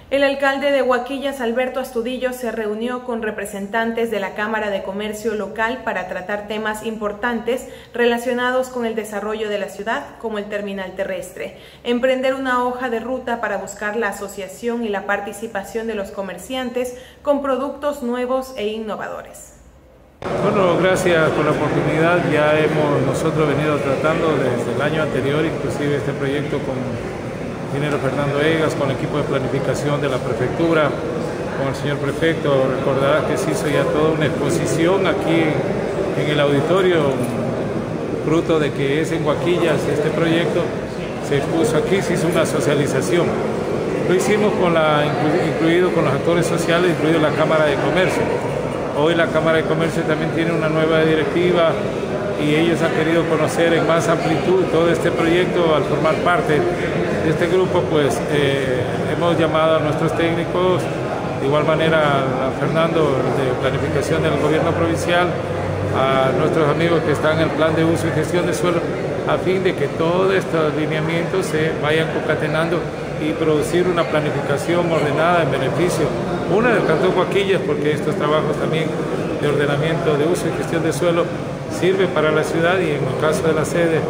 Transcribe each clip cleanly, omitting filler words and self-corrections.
El alcalde de Huaquillas, Alberto Astudillo, se reunió con representantes de la Cámara de Comercio local para tratar temas importantes relacionados con el desarrollo de la ciudad, como el terminal terrestre, emprender una hoja de ruta para buscar la asociación y la participación de los comerciantes con productos nuevos e innovadores. Bueno, gracias por la oportunidad. Ya hemos nosotros venido tratando desde el año anterior, inclusive este proyecto con ingeniero Fernando Egas, con el equipo de planificación de la prefectura, con el señor prefecto. Recordará que se hizo ya toda una exposición aquí en el auditorio, fruto de que es en Huaquillas este proyecto, se expuso aquí, se hizo una socialización. Lo hicimos incluido con los actores sociales, incluido la Cámara de Comercio. Hoy la Cámara de Comercio también tiene una nueva directiva y ellos han querido conocer en más amplitud todo este proyecto. Al formar parte de este grupo, pues hemos llamado a nuestros técnicos, de igual manera a Fernando de planificación del gobierno provincial, a nuestros amigos que están en el plan de uso y gestión de suelo, a fin de que todos estos lineamientos se vayan concatenando y producir una planificación ordenada en beneficio, una del Cantón Huaquillas, porque estos trabajos también de ordenamiento de uso y gestión de suelo sirve para la ciudad, y en el caso de la sede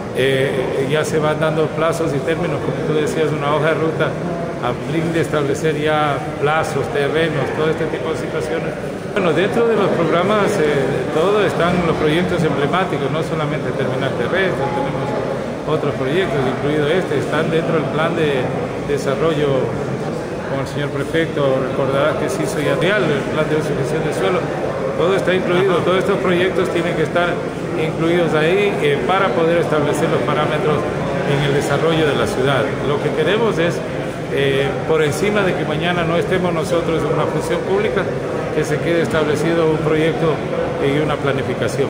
ya se van dando plazos y términos, como tú decías, una hoja de ruta a fin de establecer ya plazos, terrenos, todo este tipo de situaciones. Bueno, dentro de los programas todos están los proyectos emblemáticos, no solamente el terminal terrestre, tenemos otros proyectos, incluido este, están dentro del plan de desarrollo con el señor prefecto. Recordará que se hizo ya real el plan de uso y gestión de suelo. Todo está incluido, todos estos proyectos tienen que estar incluidos ahí para poder establecer los parámetros en el desarrollo de la ciudad. Lo que queremos es, por encima de que mañana no estemos nosotros en una función pública, que se quede establecido un proyecto y una planificación.